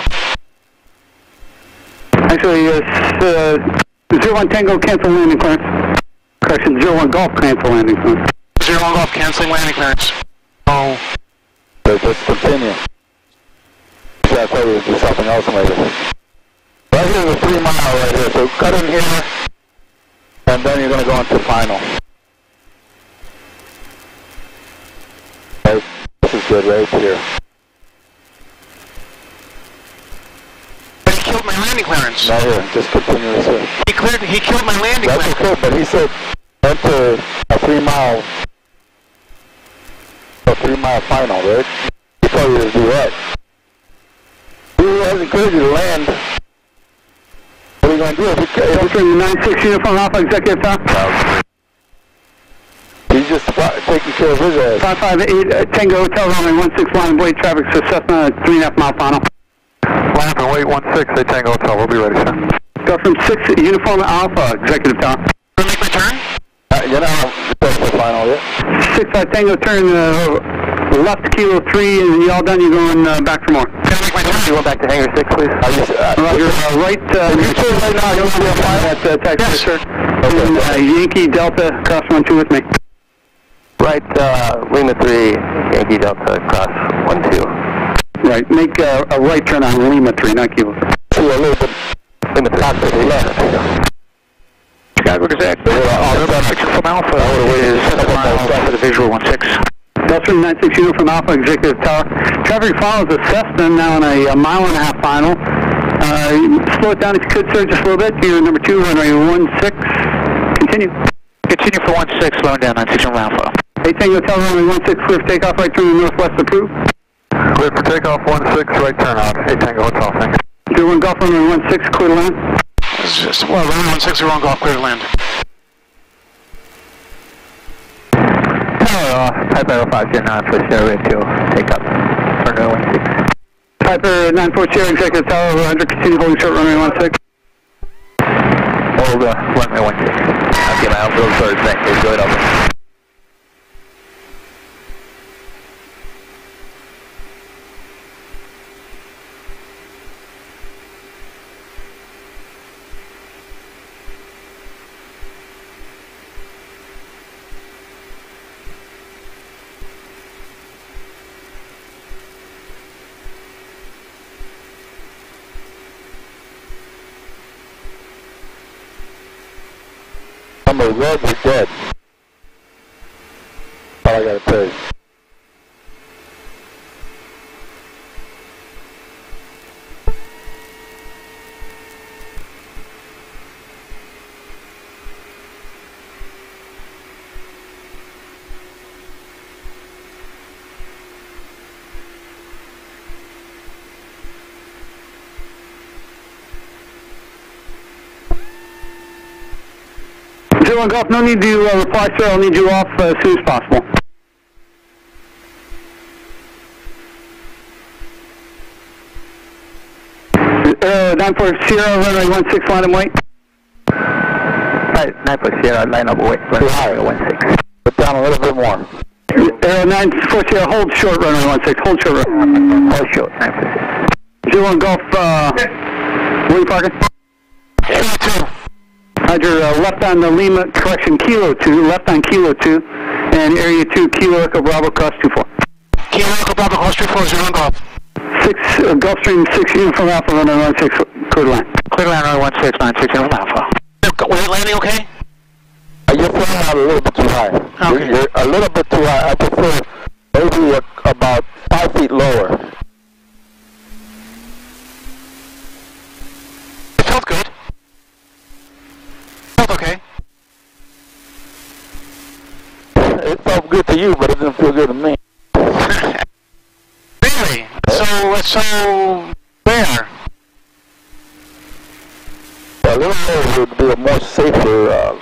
Actually, 01 Tango, cancel landing clearance. Correction, 01 Golf, cancel landing clearance. 01 Golf, canceling landing clearance. Oh. So just continue. I'll tell you to do something else later. Right here's a 3 mile right here, so cut in here, and then you're going to go into final. Right, this is good right here. But he killed my landing clearance. Not here, just continue this here. He killed my landing clearance. That's okay, but he said enter a 3 mile final, right? He told you to do that. He hasn't encouraged you to land. What are you going to do if you Delta 96 Uniform Alpha, executive top. He's just taking care of his ass. 558 Tango Hotel, runway 16, line wait, traffic to Cessna at 3.5 mile final. Line up and wait 16, say Tango Hotel, we'll be ready, sir. Go from 6 Uniform Alpha, executive top. Can I make my turn? You're not that's the final yet. 6 Tango turn left kilo 3, and you all done, you're going back for more. Can I make my turn? You go back to hangar 6, please. You're right, you turn right now, you'll see a final. at taxi, Yes. sir. Okay. And, Yankee Delta, cross 12 with me. Right, Lima 3, Yankee Delta, cross 12. Right, make a right turn on Lima 3, not kilo. See a little bit, Lima 3, left. Chicago Gazette. From Alpha. For the visual 16. Delta 96 Uniform Alpha, executive tower. Traffic follows the Cessna now in a 1.5 mile final. Slow it down if you could, sir, just a little bit. You're number 2, runway 16. Continue. Continue for 16, slowing down 96 from Alpha. 8 Tango Hotel, runway 16, clear for takeoff, right turn to northwest approved. Clear for takeoff 16, right turn out. 8 Tango Hotel, thanks. 01 Golf, runway 16, clear to land. Well, runway 16, 01 Golf, clear to land. Piper 509 for Sierra 2, take up. Runway 16. Piper 940 executive tower, under continue holding short runway 16. Hold runway 16. I'll get my outfield first, thanks. Go it over. Number red, we're dead. All I gotta tell you. Golf, no need to reply, sir. I'll need you off as soon as possible. Nine for Sierra, runway 16, line and wait. Right, 9 for Sierra, line up, wait. Too high, 16. Put down a little bit more. Aero 940, hold short, runway 16, hold short, hold short, 940. 01 Golf, where are you parking? Kilo 2. Roger, left on the Lima, correction, Kilo 2, left on Kilo 2, and area 2, Kilo Echo Bravo, cross 24. Kilo Echo Bravo, cross 24, 01 Golf. 6, Gulfstream 6, Uniform Alpha, runway 16, clear line. Clear line, runway 16, 96, Uniform Alpha. Was it landing okay? You're flying out a little bit too high. Okay. You're a little bit too high. I prefer maybe about 5 feet lower. It felt good. Felt okay. It felt good to you, but it didn't feel good to me. Really? So where? A little lower would be a more safer.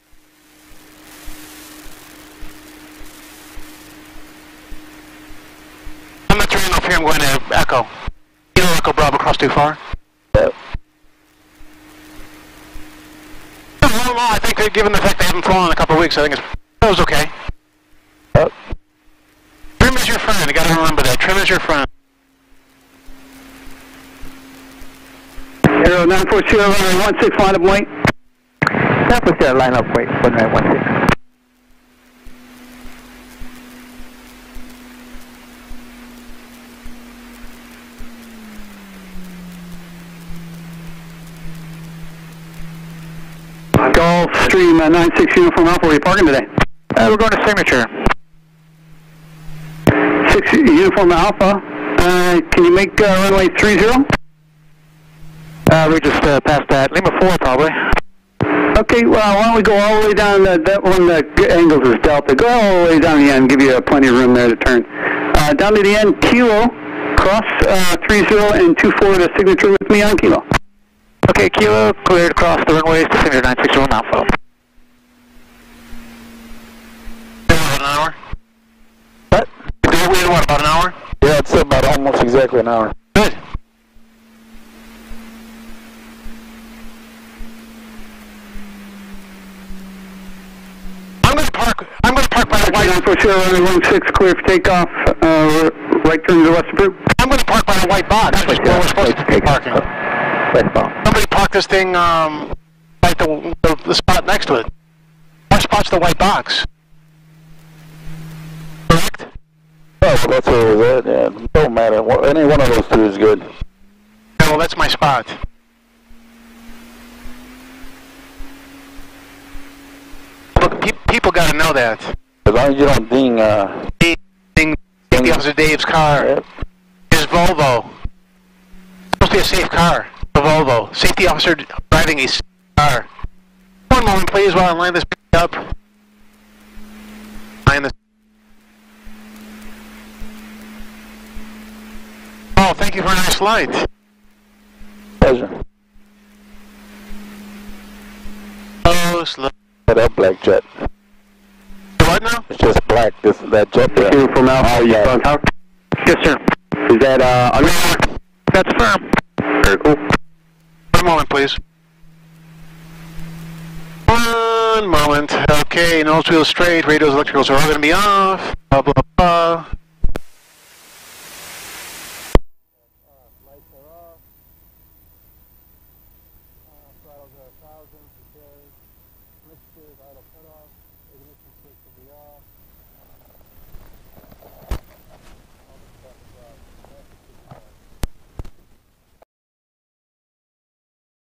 I'm not turning off here. I'm going to Echo. Kilo Echo Bravo, cross too far. Yep. No, I think that given the fact they haven't flown in a couple of weeks, I think it was okay. Yep. Trim is your friend. You got to remember that. Trim is your friend. Aero 940, runway 16, line up wait. 940, line up wait, runway 16. Gulfstream 96 Uniform Alpha, where are you parking today? We're going to Signature. 6 Uniform Alpha, can you make runway 30? We just passed that. Lima 4 probably. Okay, well, why don't we go all the way down, that one that angles is Delta. Go all the way down the end, give you plenty of room there to turn. Down to the end, Kilo, cross 30 and 24 to Signature with me on Kilo. Okay, Kilo, cleared across the runways to Signature 961 Alpha. About an hour? What? We had what, about an hour? Yeah, it's about almost exactly an hour. Good. I'm going to park by the white... 940, runway 16, clear for takeoff, right turn to the west approved. I'm going to park by the white box, which where we're supposed to be parking. Somebody parked this thing, like the spot next to it. Our spot's the white box. Correct? Oh, well, that's where it was at, yeah. Don't matter. Any one of those two is good. Okay, well, that's my spot. Look, people got to know that. As long as you don't ding, Ding Safety Officer Dave's car. Yep. His Volvo. It's supposed to be a safe car. A Volvo. Safety officer driving a safe car. One moment, please, while I line this up. Line this. Oh, thank you for a nice light. Pleasure. Oh, slow. That black jet. What now? It's just black. That jet there. Uniform Alpha, you front tower? Yes, sir. Is that, under? That's firm. Very cool. One moment, please. One moment. Okay, nose wheel straight, radios, electricals are all going to be off. Blah, blah, blah. Lights are off. Throttles are 1,000. Okay. Mixtures, idle cutoff. Ignition switch will be off. All this stuff is off.